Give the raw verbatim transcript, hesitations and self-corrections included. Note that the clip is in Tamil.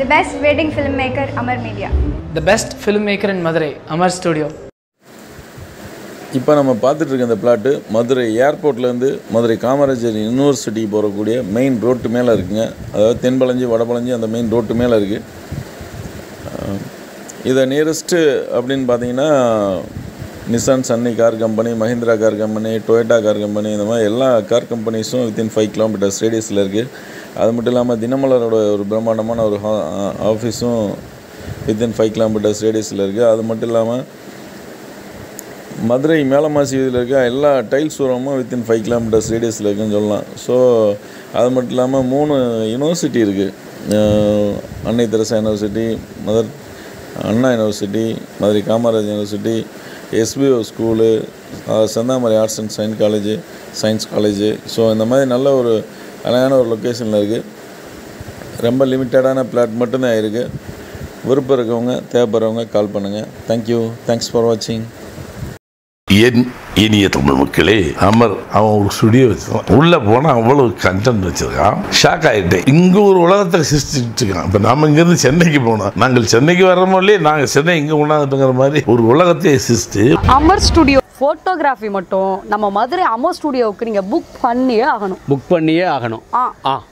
The best wedding filmmaker, Amar Media. The best filmmaker in Madurai, Amar Studio. இப்போ நம்ம பார்த்துட்டு இருக்க இந்த பிளாட்டு மதுரை ஏர்போர்ட்லேருந்து மதுரை காமராஜர் யூனிவர்சிட்டி போகக்கூடிய மெயின் ரோட்டு மேலே இருக்குங்க. அதாவது தென்பழஞ்சி வடபழஞ்சி அந்த மெயின் ரோட்டு மேலே இருக்குது. இதை நியரஸ்ட்டு அப்படின்னு பார்த்தீங்கன்னா Nissan Sunny car company, Mahindra car company, Toyota car company, இந்த மாதிரி எல்லா கார் கம்பெனிஸும் வித்தின் ஃபைவ் கிலோமீட்டர்ஸ் ரேடியஸில் இருக்குது. அது மட்டும் இல்லாமல் தினமலரோட ஒரு பிரம்மாண்டமான ஒரு ஆஃபீஸும் வித்தின் ஃபைவ் கிலோமீட்டர்ஸ் ரேடியஸில் இருக்குது. அது மட்டும் இல்லாமல் மதுரை மேலமாசி வீதியில் இருக்க எல்லா டைல்ஸ் ஷோரூமும் வித்தின் ஃபைவ் கிலோமீட்டர்ஸ் ரேடியஸில் இருக்குதுன்னு சொல்லலாம். ஸோ அது மட்டும் இல்லாமல் மூணு யூனிவர்சிட்டி இருக்குது. Annai Teresa university, mother Anna university, Madurai Kamaraj university, SPO school, Senthamarai arts and science college, science college. So இந்த மாதிரி நல்ல ஒரு அழகான ஒரு லொக்கேஷனில் இருக்குது. ரொம்ப லிமிட்டடான பிளாட் மட்டும்தான் இருக்குது. விருப்பம் இருக்கவங்க, தேவைப்படுறவங்க கால் பண்ணுங்கள். தேங்க்யூ, தேங்க்ஸ் ஃபார் வாட்சிங். என் இனிய தமிழ் மக்களே, அமர் அவன் ஒரு ஸ்டுடியோ வச்சிருக்கான். உள்ள போனா அவ்வளவு கண்டென்ட் வச்சிருக்கான். ஷாக் ஆகிட்டேன். இங்க ஒரு உலகத்தை சிருஷ்டிட்டு இருக்கான். இப்ப நாம இங்க இருந்து சென்னைக்கு போனோம். நாங்கள் சென்னைக்கு வர்றோமோ இல்லையே, நாங்க சென்னை இங்க கொண்டாந்துட்டுங்கிற மாதிரி ஒரு உலகத்தை சிருஷ்டி. அமர் ஸ்டுடியோ ஃபோட்டோகிராஃபி மட்டும் நம்ம மதுரை அமர் ஸ்டுடியோவுக்கு நீங்க புக் பண்ணியே ஆகணும். புக் பண்ணியே ஆகணும். ஆ ஆ